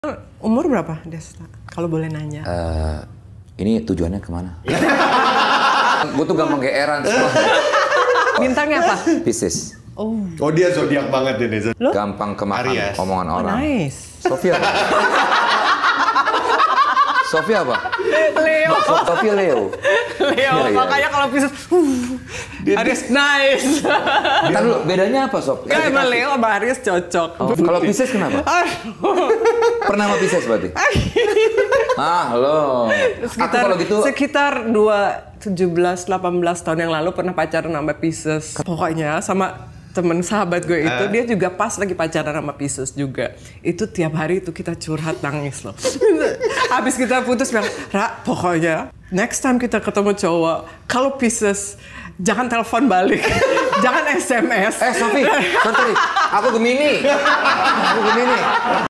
Umur berapa, Desta? Kalau boleh nanya. Ini tujuannya kemana? Gue tuh gampang geeran semua. Bintangnya apa? Pisces. Oh dia zodiak banget ini. Gampang kemakan Aries. omongan orang. Nice. Sofia apa? Sofia apa? Leo. Sofia Leo. Leo, Iya. makanya kalau Pisces, Aries nice. Kan lu bedanya apa, Sof? Ya emang Leo sama Aries cocok. Oh, kalau Pisces kenapa? Pernah sama Pisces berarti? Lo. Aku kalau gitu sekitar 17-18 tahun yang lalu pernah pacaran sama Pisces. Pokoknya sama temen sahabat gue itu, dia juga pas lagi pacaran sama Pisces juga. Itu tiap hari itu kita curhat nangis loh. Habis kita putus bilang, Ra, pokoknya next time kita ketemu cowok, kalau Pisces jangan telepon balik, jangan SMS. Sofi, aku Gemini.